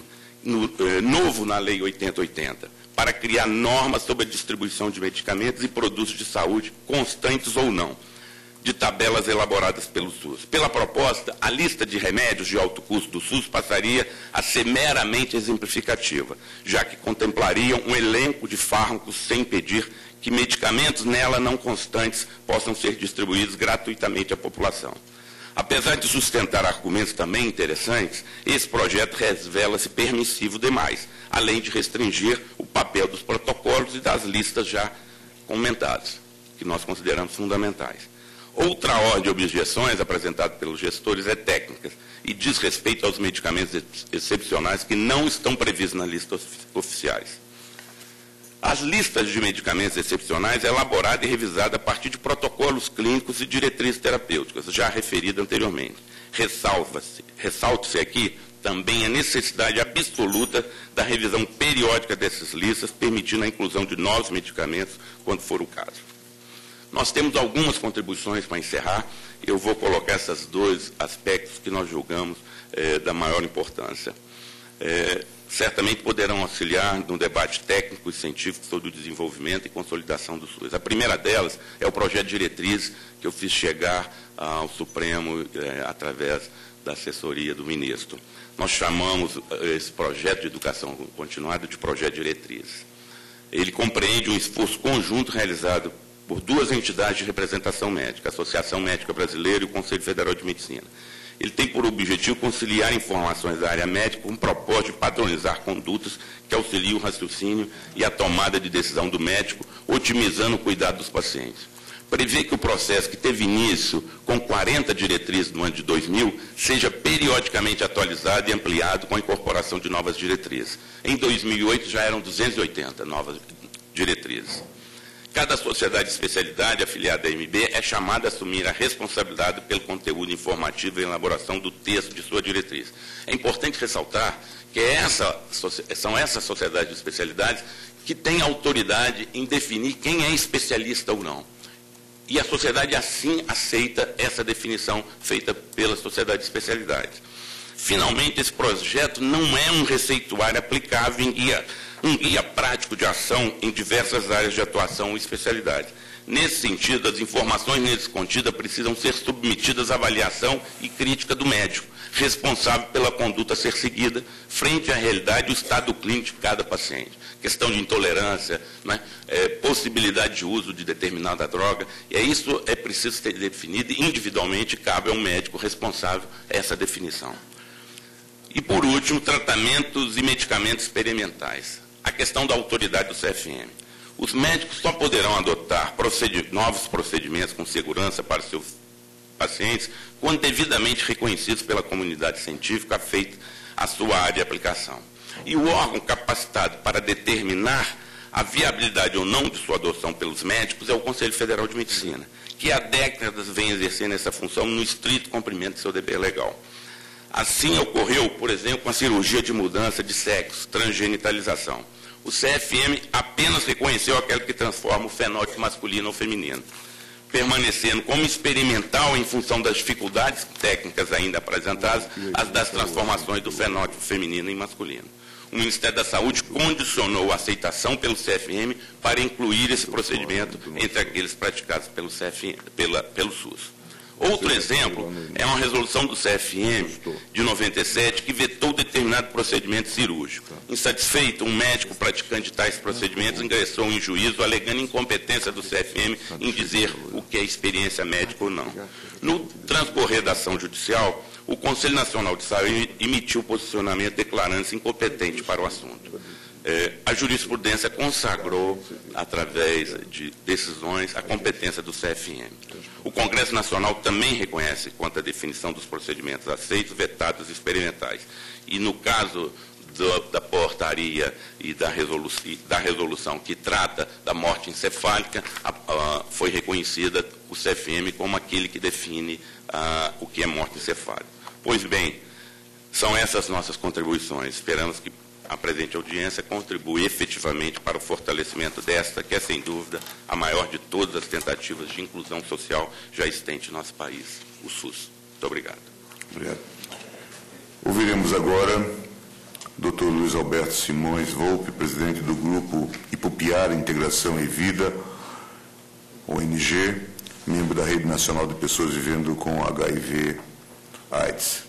novo na Lei 8080, para criar normas sobre a distribuição de medicamentos e produtos de saúde, constantes ou não, de tabelas elaboradas pelo SUS. Pela proposta, a lista de remédios de alto custo do SUS passaria a ser meramente exemplificativa, já que contemplariam um elenco de fármacos sem impedir que medicamentos nela não constantes possam ser distribuídos gratuitamente à população. Apesar de sustentar argumentos também interessantes, esse projeto revela-se permissivo demais, além de restringir o papel dos protocolos e das listas já comentadas, que nós consideramos fundamentais. Outra ordem de objeções apresentada pelos gestores é técnica e diz respeito aos medicamentos excepcionais que não estão previstos na lista oficiais. As listas de medicamentos excepcionais é elaborada e revisada a partir de protocolos clínicos e diretrizes terapêuticas, já referido anteriormente. Ressalta-se aqui também a necessidade absoluta da revisão periódica dessas listas, permitindo a inclusão de novos medicamentos, quando for o caso. Nós temos algumas contribuições para encerrar. Eu vou colocar esses dois aspectos que nós julgamos da maior importância. Certamente poderão auxiliar no debate técnico e científico sobre o desenvolvimento e consolidação do SUS. A primeira delas é o projeto de diretriz que eu fiz chegar ao Supremo através da assessoria do ministro. Nós chamamos esse projeto de educação continuada de projeto de diretriz. Ele compreende um esforço conjunto realizado por duas entidades de representação médica, a Associação Médica Brasileira e o Conselho Federal de Medicina. Ele tem por objetivo conciliar informações da área médica com o propósito de padronizar condutas que auxiliem o raciocínio e a tomada de decisão do médico, otimizando o cuidado dos pacientes. Prevê que o processo que teve início com 40 diretrizes no ano de 2000 seja periodicamente atualizado e ampliado com a incorporação de novas diretrizes. Em 2008 já eram 280 novas diretrizes. Cada sociedade de especialidade afiliada à MB é chamada a assumir a responsabilidade pelo conteúdo informativo e elaboração do texto de sua diretriz. É importante ressaltar que são essas sociedades de especialidades que têm autoridade em definir quem é especialista ou não. E a sociedade assim aceita essa definição feita pela sociedade de especialidades. Finalmente, esse projeto não é um receituário aplicável um guia prático de ação em diversas áreas de atuação e especialidade. Nesse sentido, as informações neles contidas precisam ser submetidas à avaliação e crítica do médico, responsável pela conduta a ser seguida, frente à realidade e o estado clínico de cada paciente. Questão de intolerância, né, possibilidade de uso de determinada droga, e isso é preciso ser definido individualmente, cabe ao médico responsável essa definição. E, por último, tratamentos e medicamentos experimentais. A questão da autoridade do CFM. Os médicos só poderão adotar novos procedimentos com segurança para seus pacientes quando devidamente reconhecidos pela comunidade científica feita a sua área de aplicação. E o órgão capacitado para determinar a viabilidade ou não de sua adoção pelos médicos é o Conselho Federal de Medicina, que há décadas vem exercendo essa função no estrito cumprimento de seu dever legal. Assim ocorreu, por exemplo, com a cirurgia de mudança de sexo, transgenitalização. O CFM apenas reconheceu aquela que transforma o fenótipo masculino ou feminino, permanecendo como experimental em função das dificuldades técnicas ainda apresentadas, as das transformações do fenótipo feminino em masculino. O Ministério da Saúde condicionou a aceitação pelo CFM para incluir esse procedimento entre aqueles praticados pelo SUS. Outro exemplo é uma resolução do CFM de 97 que vetou determinado procedimento cirúrgico. Insatisfeito, um médico praticante de tais procedimentos ingressou em juízo alegando incompetência do CFM em dizer o que é experiência médica ou não. No transcorrer da ação judicial, o Conselho Nacional de Saúde emitiu posicionamento declarando-se incompetente para o assunto. A jurisprudência consagrou, através de decisões, a competência do CFM. O Congresso Nacional também reconhece quanto à definição dos procedimentos aceitos, vetados e experimentais. E no caso da portaria e da resolução que trata da morte encefálica, foi reconhecida o CFM como aquele que define o que é morte encefálica. Pois bem, são essas nossas contribuições. Esperamos que a presente audiência contribui efetivamente para o fortalecimento desta, que é, sem dúvida, a maior de todas as tentativas de inclusão social já existente no nosso país, o SUS. Muito obrigado. Obrigado. Ouviremos agora Dr. Luiz Alberto Simões Volpe, presidente do Grupo Ipupiara Integração e Vida, ONG, membro da Rede Nacional de Pessoas Vivendo com HIV/AIDS.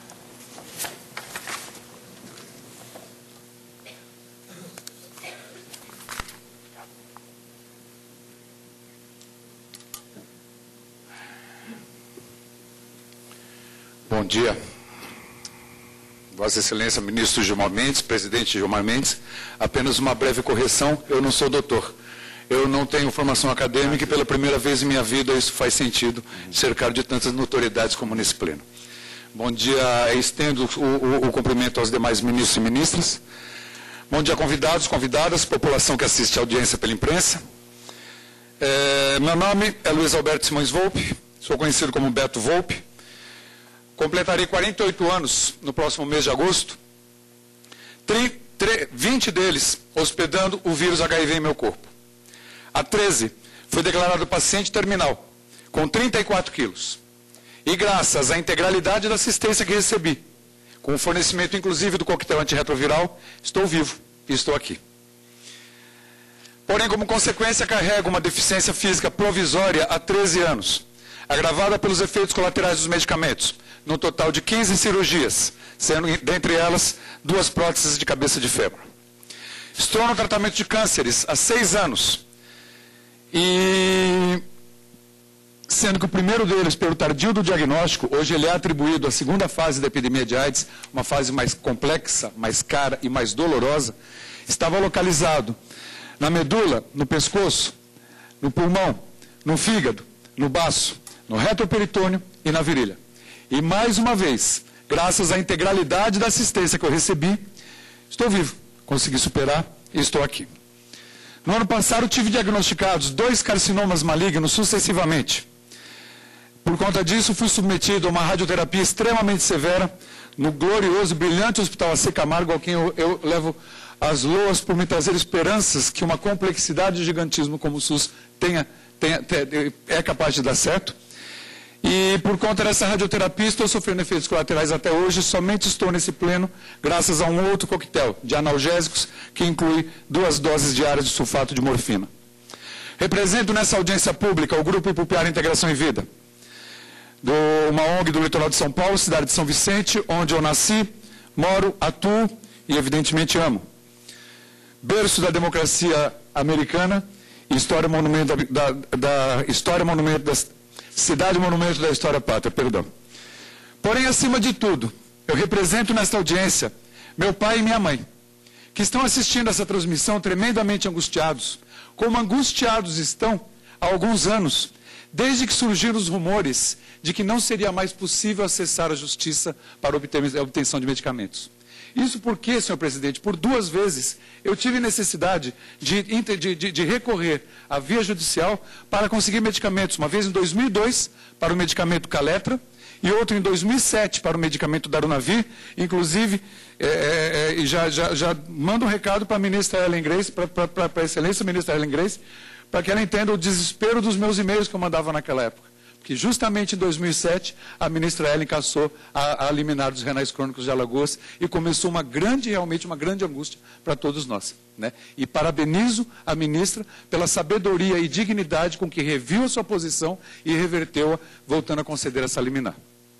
Bom dia. Vossa Excelência, ministro Gilmar Mendes, presidente Gilmar Mendes, apenas uma breve correção, eu não sou doutor. Eu não tenho formação acadêmica e pela primeira vez em minha vida isso faz sentido, cercado de tantas notoriedades como nesse pleno. Bom dia, estendo o cumprimento aos demais ministros e ministras. Bom dia, convidados, convidadas, população que assiste a audiência pela imprensa. Meu nome é Luiz Alberto Simões Volpe, sou conhecido como Beto Volpe. Completarei 48 anos no próximo mês de agosto, 20 deles hospedando o vírus HIV em meu corpo. A 13, fui declarado paciente terminal, com 34 quilos. E graças à integralidade da assistência que recebi, com o fornecimento inclusive do coquetel antirretroviral, estou vivo e estou aqui. Porém, como consequência, carrego uma deficiência física provisória há 13 anos, agravada pelos efeitos colaterais dos medicamentos, num total de 15 cirurgias, sendo, dentre elas, 2 próteses de cabeça de fêmur. Estou no tratamento de cânceres há 6 anos, e sendo que o primeiro deles, pelo tardio do diagnóstico, hoje ele é atribuído à segunda fase da epidemia de AIDS, uma fase mais complexa, mais cara e mais dolorosa, estava localizado na medula, no pescoço, no pulmão, no fígado, no baço, no retroperitônio e na virilha. E mais uma vez, graças à integralidade da assistência que eu recebi, estou vivo, consegui superar e estou aqui. No ano passado tive diagnosticados 2 carcinomas malignos sucessivamente. Por conta disso, fui submetido a uma radioterapia extremamente severa no glorioso e brilhante Hospital AC Camargo, ao quem eu levo as loas por me trazer esperanças que uma complexidade de gigantismo como o SUS é capaz de dar certo. E por conta dessa radioterapia estou sofrendo efeitos colaterais até hoje, somente estou nesse pleno graças a um outro coquetel de analgésicos que inclui 2 doses diárias de sulfato de morfina. Represento nessa audiência pública o Grupo Ipupiara Integração e Vida, uma ONG do litoral de São Paulo, cidade de São Vicente, onde eu nasci, moro, atuo e evidentemente amo. Berço da democracia americana e história monumento Cidade Monumento da História Pátria, perdão. Porém, acima de tudo, eu represento nesta audiência meu pai e minha mãe, que estão assistindo essa transmissão tremendamente angustiados, como angustiados estão há alguns anos, desde que surgiram os rumores de que não seria mais possível acessar a justiça para a obtenção de medicamentos. Isso porque, senhor presidente, por 2 vezes eu tive necessidade de recorrer à via judicial para conseguir medicamentos. Uma vez em 2002 para o medicamento Caletra e outro em 2007 para o medicamento Darunavir. Inclusive, já mando um recado para a ministra Ellen Grace, para a excelência ministra Ellen Grace, para que ela entenda o desespero dos meus e-mails que eu mandava naquela época. Que justamente em 2007, a ministra Ellen cassou a liminar dos renais crônicos de Alagoas e começou realmente uma grande angústia para todos nós. Né? E parabenizo a ministra pela sabedoria e dignidade com que reviu a sua posição e reverteu-a, voltando a conceder essa liminar.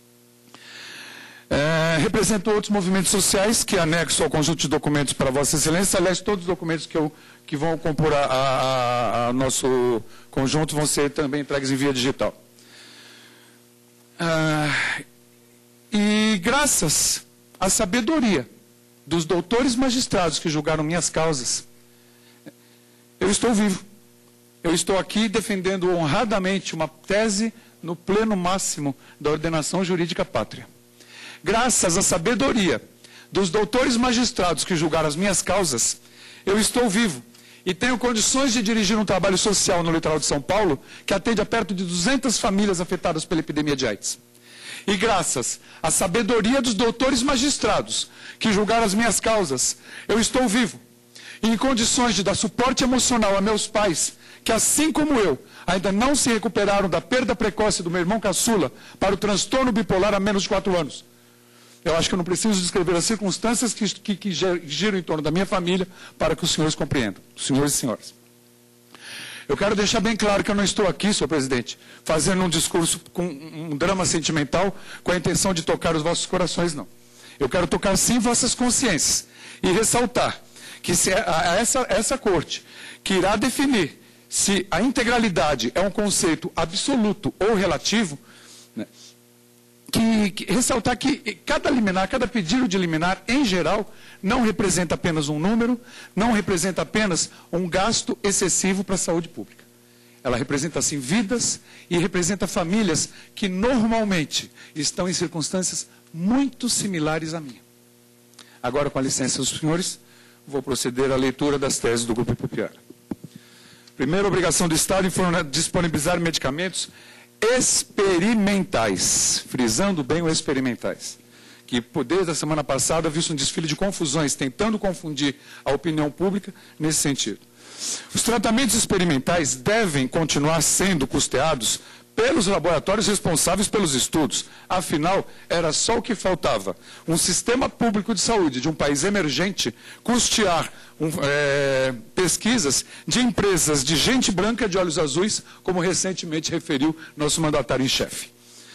Represento outros movimentos sociais que anexo ao conjunto de documentos para Vossa Excelência. Aliás, todos os documentos que vão compor a nosso conjunto vão ser também entregues em via digital. E graças à sabedoria dos doutores magistrados que julgaram minhas causas, eu estou vivo. Eu estou aqui defendendo honradamente uma tese no pleno máximo da ordenação jurídica pátria. Graças à sabedoria dos doutores magistrados que julgaram as minhas causas, eu estou vivo e tenho condições de dirigir um trabalho social no litoral de São Paulo que atende a perto de 200 famílias afetadas pela epidemia de AIDS. E graças à sabedoria dos doutores magistrados que julgaram as minhas causas, eu estou vivo e em condições de dar suporte emocional a meus pais, que assim como eu, ainda não se recuperaram da perda precoce do meu irmão caçula para o transtorno bipolar há menos de 4 anos. Eu acho que eu não preciso descrever as circunstâncias que giram em torno da minha família para que os senhores compreendam, senhores e senhoras. Eu quero deixar bem claro que eu não estou aqui, senhor presidente, fazendo um discurso com um drama sentimental com a intenção de tocar os vossos corações, não. Eu quero tocar sim vossas consciências e ressaltar que se essa corte que irá definir se a integralidade é um conceito absoluto ou relativo, né, ressaltar que cada liminar, cada pedido de liminar, em geral, não representa apenas um número, não representa apenas um gasto excessivo para a saúde pública. Ela representa, sim, vidas e representa famílias que normalmente estão em circunstâncias muito similares à minha. Agora, com a licença dos senhores, vou proceder à leitura das teses do Grupo Ipupiara. Primeira obrigação do Estado em disponibilizar medicamentos experimentais, frisando bem o experimentais, que desde a semana passada viu-se um desfile de confusões, tentando confundir a opinião pública nesse sentido. Os tratamentos experimentais devem continuar sendo custeados pelos laboratórios responsáveis pelos estudos. Afinal, era só o que faltava. Um sistema público de saúde de um país emergente custear pesquisas de empresas de gente branca de olhos azuis, como recentemente referiu nosso mandatário em chefe.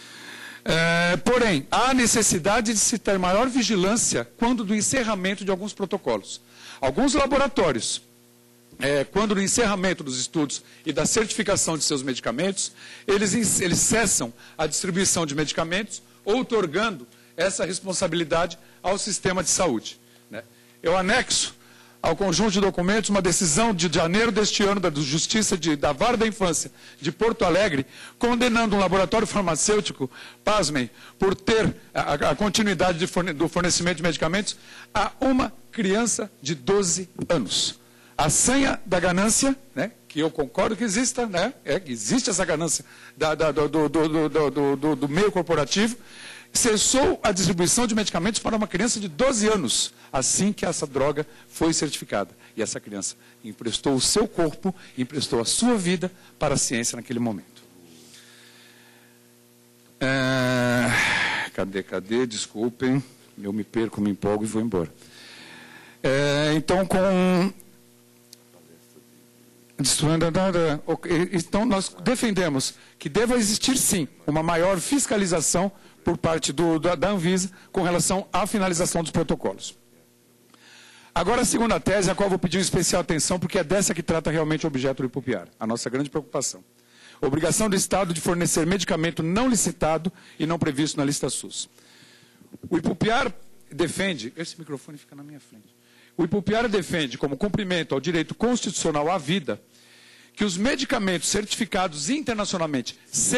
Porém, há necessidade de se ter maior vigilância quando do encerramento de alguns protocolos. Alguns laboratórios, quando no encerramento dos estudos e da certificação de seus medicamentos, eles cessam a distribuição de medicamentos, outorgando essa responsabilidade ao sistema de saúde. Né? Eu anexo ao conjunto de documentos uma decisão de janeiro deste ano da Justiça da Vara da Infância de Porto Alegre, condenando um laboratório farmacêutico, pasmem, por ter a continuidade do fornecimento de medicamentos a uma criança de 12 anos. A sanha da ganância, né, que eu concordo que exista, né, existe essa ganância do meio corporativo, cessou a distribuição de medicamentos para uma criança de 12 anos, assim que essa droga foi certificada. E essa criança emprestou o seu corpo, emprestou a sua vida para a ciência naquele momento. Cadê? Desculpem, eu me perco, me empolgo e vou embora. Então, nós defendemos que deva existir, sim, uma maior fiscalização por parte da Anvisa com relação à finalização dos protocolos. Agora, a segunda tese, a qual vou pedir uma especial atenção, porque é dessa que trata realmente o objeto do Ipupiara, a nossa grande preocupação. Obrigação do Estado de fornecer medicamento não licitado e não previsto na lista SUS. O Ipupiara defende... Esse microfone fica na minha frente. O Ipupiara defende, como cumprimento ao direito constitucional à vida, que os medicamentos certificados internacionalmente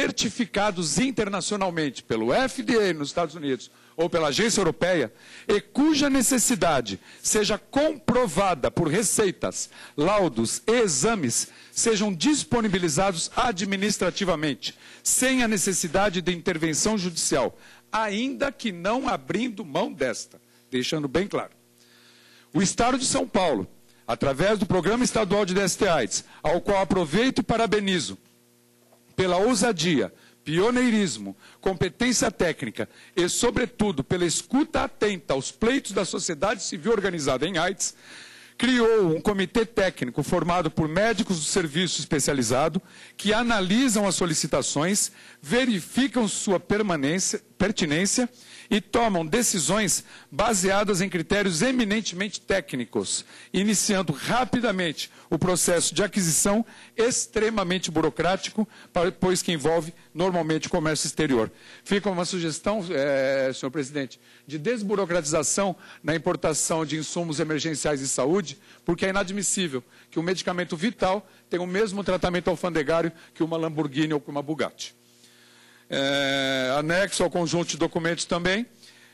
pelo FDA nos Estados Unidos ou pela agência europeia, e cuja necessidade seja comprovada por receitas, laudos e exames, sejam disponibilizados administrativamente, sem a necessidade de intervenção judicial, ainda que não abrindo mão desta, deixando bem claro. O Estado de São Paulo, através do Programa Estadual de DST-AIDS, ao qual aproveito e parabenizo pela ousadia, pioneirismo, competência técnica e, sobretudo, pela escuta atenta aos pleitos da sociedade civil organizada em AIDS, criou um comitê técnico formado por médicos do serviço especializado que analisam as solicitações, verificam sua pertinência e tomam decisões baseadas em critérios eminentemente técnicos, iniciando rapidamente o processo de aquisição extremamente burocrático, pois que envolve normalmente o comércio exterior. Fica uma sugestão, senhor presidente, de desburocratização na importação de insumos emergenciais de saúde, porque é inadmissível que um medicamento vital tenha o mesmo tratamento alfandegário que uma Lamborghini ou que uma Bugatti. Anexo ao conjunto de documentos também,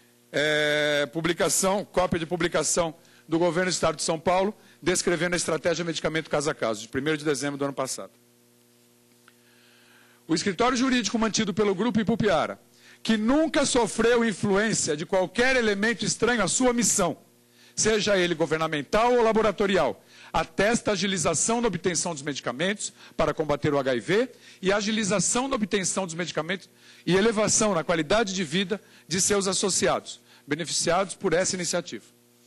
cópia de publicação do Governo do Estado de São Paulo, descrevendo a estratégia medicamento caso a caso, de 1º de dezembro do ano passado. O escritório jurídico mantido pelo Grupo Ipupiara, que nunca sofreu influência de qualquer elemento estranho à sua missão, seja ele governamental ou laboratorial, atesta a agilização na obtenção dos medicamentos para combater o HIV e a agilização na obtenção dos medicamentos e elevação na qualidade de vida de seus associados, beneficiados por essa iniciativa.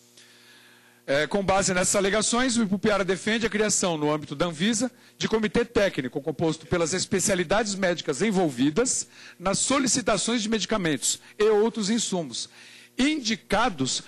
Com base nessas alegações, o Ipupiara defende a criação, no âmbito da Anvisa, de comitê técnico composto pelas especialidades médicas envolvidas nas solicitações de medicamentos e outros insumos, indicados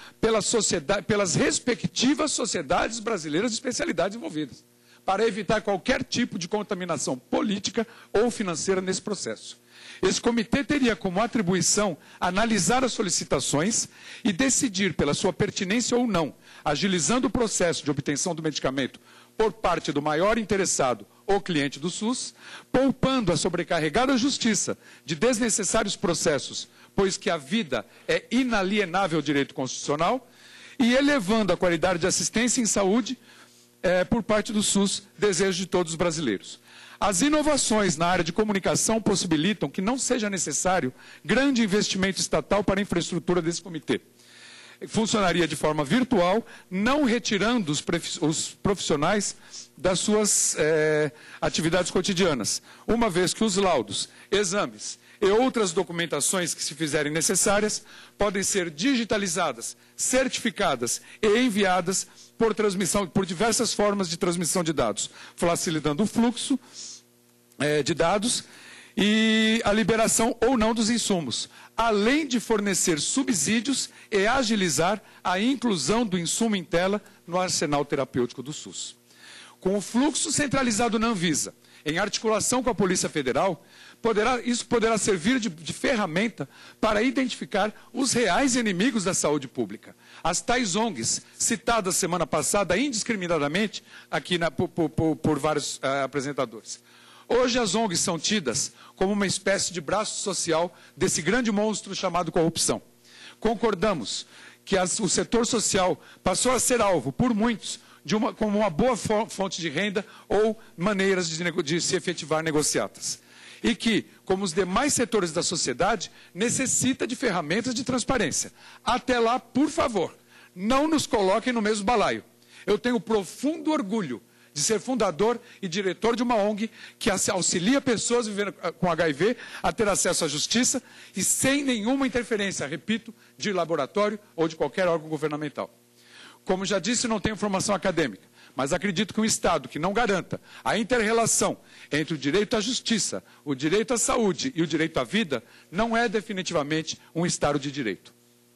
pelas respectivas sociedades brasileiras de especialidades envolvidas, para evitar qualquer tipo de contaminação política ou financeira nesse processo. Esse comitê teria como atribuição analisar as solicitações e decidir pela sua pertinência ou não, agilizando o processo de obtenção do medicamento por parte do maior interessado ou cliente do SUS, poupando a sobrecarregada justiça de desnecessários processos, pois que a vida é inalienável direito constitucional, e elevando a qualidade de assistência em saúde por parte do SUS, desejo de todos os brasileiros. As inovações na área de comunicação possibilitam que não seja necessário grande investimento estatal para a infraestrutura desse comitê. Funcionaria de forma virtual, não retirando os profissionais das suas atividades cotidianas, uma vez que os laudos, exames e outras documentações que se fizerem necessárias podem ser digitalizadas, certificadas e enviadas por diversas formas de transmissão de dados, facilitando o fluxo de dados e a liberação ou não dos insumos, além de fornecer subsídios e agilizar a inclusão do insumo em tela no arsenal terapêutico do SUS. Com o fluxo centralizado na Anvisa, em articulação com a Polícia Federal, isso poderá servir de ferramenta para identificar os reais inimigos da saúde pública. As tais ONGs, citadas semana passada indiscriminadamente aqui por vários apresentadores. Hoje as ONGs são tidas como uma espécie de braço social desse grande monstro chamado corrupção. Concordamos que o setor social passou a ser alvo, por muitos, como uma boa fonte de renda ou maneiras de se efetivar negociatas. E que, como os demais setores da sociedade, necessita de ferramentas de transparência. Até lá, por favor, não nos coloquem no mesmo balaio. Eu tenho profundo orgulho de ser fundador e diretor de uma ONG que auxilia pessoas vivendo com HIV a ter acesso à justiça e sem nenhuma interferência, repito, de laboratório ou de qualquer órgão governamental. Como já disse, não tenho formação acadêmica, mas acredito que um Estado que não garanta a inter-relação entre o direito à justiça, o direito à saúde e o direito à vida, não é definitivamente um Estado de direito.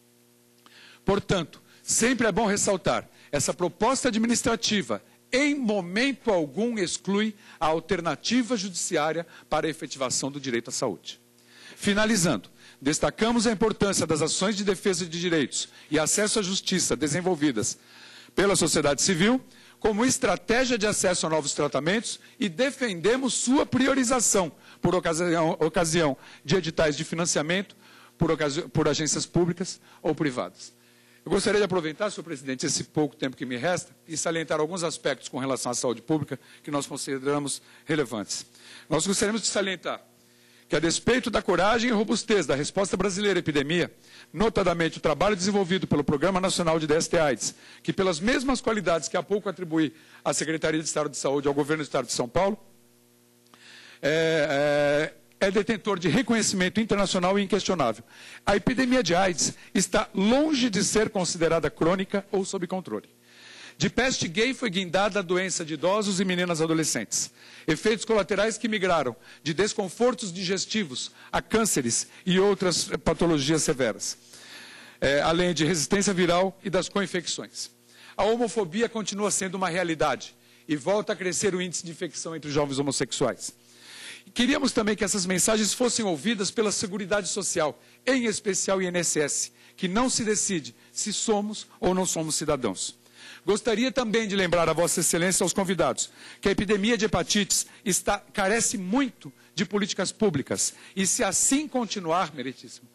Portanto, sempre é bom ressaltar, essa proposta administrativa, em momento algum, exclui a alternativa judiciária para a efetivação do direito à saúde. Finalizando, destacamos a importância das ações de defesa de direitos e acesso à justiça desenvolvidas pela sociedade civil como estratégia de acesso a novos tratamentos e defendemos sua priorização por ocasião de editais de financiamento por agências públicas ou privadas. Eu gostaria de aproveitar, senhor presidente, esse pouco tempo que me resta e salientar alguns aspectos com relação à saúde pública que nós consideramos relevantes. Nós gostaríamos de salientar que, a despeito da coragem e robustez da resposta brasileira à epidemia, notadamente o trabalho desenvolvido pelo Programa Nacional de DST-AIDS, que pelas mesmas qualidades que há pouco atribuí à Secretaria de Estado de Saúde e ao Governo do Estado de São Paulo, é detentor de reconhecimento internacional e inquestionável. A epidemia de AIDS está longe de ser considerada crônica ou sob controle. De peste gay foi guindada a doença de idosos e meninas adolescentes. Efeitos colaterais que migraram de desconfortos digestivos a cânceres e outras patologias severas, além de resistência viral e das co-infecções. A homofobia continua sendo uma realidade e volta a crescer o índice de infecção entre os jovens homossexuais. Queríamos também que essas mensagens fossem ouvidas pela Seguridade Social, em especial o INSS, que não se decide se somos ou não somos cidadãos. Gostaria também de lembrar a Vossa Excelência e aos convidados que a epidemia de hepatites carece muito de políticas públicas. E se assim continuar, meritíssimo,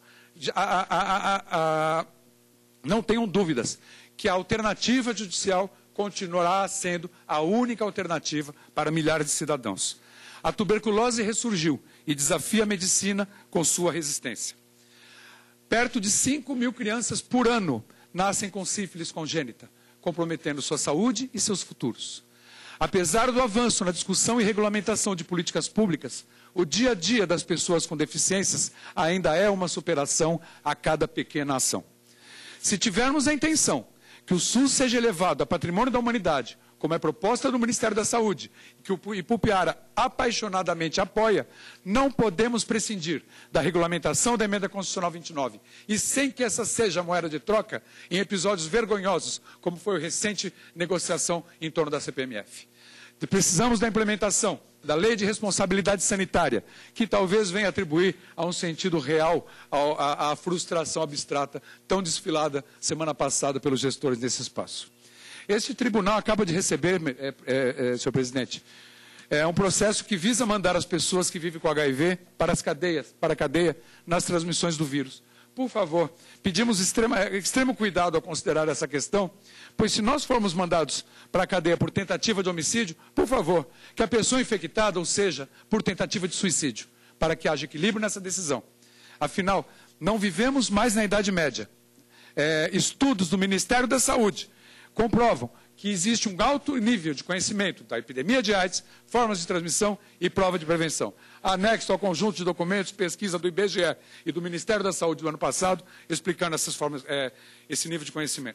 não tenham dúvidas que a alternativa judicial continuará sendo a única alternativa para milhares de cidadãos. A tuberculose ressurgiu e desafia a medicina com sua resistência. Perto de 5.000 crianças por ano nascem com sífilis congênita, comprometendo sua saúde e seus futuros. Apesar do avanço na discussão e regulamentação de políticas públicas, o dia a dia das pessoas com deficiências ainda é uma superação a cada pequena ação. Se tivermos a intenção que o SUS seja elevado a patrimônio da humanidade, como é proposta do Ministério da Saúde, que o Ipupiara apaixonadamente apoia, não podemos prescindir da regulamentação da Emenda Constitucional 29, e sem que essa seja a moeda de troca em episódios vergonhosos, como foi a recente negociação em torno da CPMF. Precisamos da implementação da Lei de Responsabilidade Sanitária, que talvez venha atribuir a um sentido real à frustração abstrata tão desfilada semana passada pelos gestores desse espaço. Este tribunal acaba de receber, senhor presidente, um processo que visa mandar as pessoas que vivem com HIV para a cadeia nas transmissões do vírus. Por favor, pedimos extremo cuidado ao considerar essa questão, pois se nós formos mandados para a cadeia por tentativa de homicídio, por favor, que a pessoa infectada, ou seja, por tentativa de suicídio, para que haja equilíbrio nessa decisão. Afinal, não vivemos mais na Idade Média. Estudos do Ministério da Saúde comprovam que existe um alto nível de conhecimento da epidemia de AIDS, formas de transmissão e prova de prevenção. Anexo ao conjunto de documentos, pesquisa do IBGE e do Ministério da Saúde do ano passado, explicando essas formas, esse nível de conhecimento.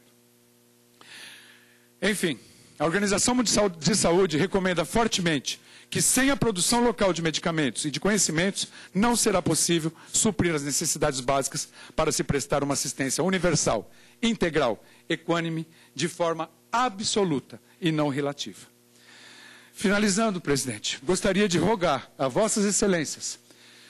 Enfim, a Organização Mundial de Saúde recomenda fortemente que sem a produção local de medicamentos e de conhecimentos, não será possível suprir as necessidades básicas para se prestar uma assistência universal, integral, equânime, de forma absoluta e não relativa. Finalizando, presidente, gostaria de rogar a vossas excelências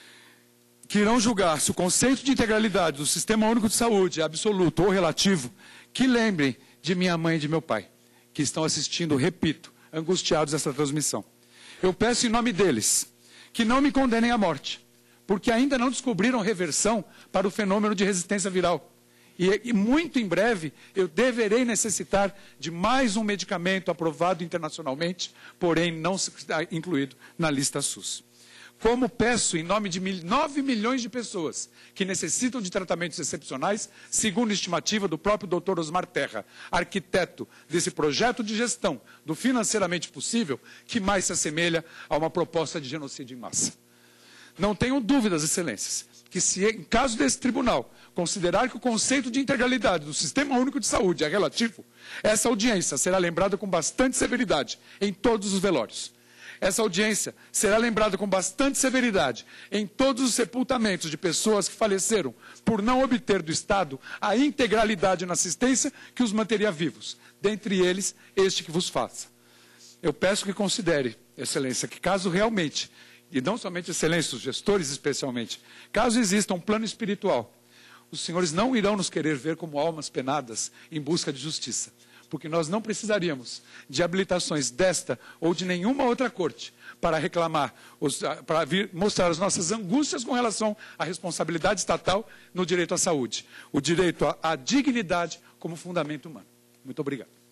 que irão julgar se o conceito de integralidade do Sistema Único de Saúde é absoluto ou relativo, que lembrem de minha mãe e de meu pai, que estão assistindo, repito, angustiados essa transmissão. Eu peço em nome deles que não me condenem à morte, porque ainda não descobriram reversão para o fenômeno de resistência viral. E muito em breve eu deverei necessitar de mais um medicamento aprovado internacionalmente, porém não incluído na lista SUS. Como peço em nome de 9 milhões de pessoas que necessitam de tratamentos excepcionais, segundo a estimativa do próprio Dr. Osmar Terra, arquiteto desse projeto de gestão do financeiramente possível, que mais se assemelha a uma proposta de genocídio em massa. Não tenham dúvidas, excelências, que se em caso desse tribunal considerar que o conceito de integralidade do Sistema Único de Saúde é relativo, essa audiência será lembrada com bastante severidade em todos os velórios. Essa audiência será lembrada com bastante severidade em todos os sepultamentos de pessoas que faleceram por não obter do Estado a integralidade na assistência que os manteria vivos, dentre eles este que vos faça. Eu peço que considere, excelência, que caso realmente, e não somente excelência, os gestores especialmente, caso exista um plano espiritual, os senhores não irão nos querer ver como almas penadas em busca de justiça, porque nós não precisaríamos de habilitações desta ou de nenhuma outra corte para reclamar, para vir mostrar as nossas angústias com relação à responsabilidade estatal no direito à saúde, o direito à dignidade como fundamento humano. Muito obrigado.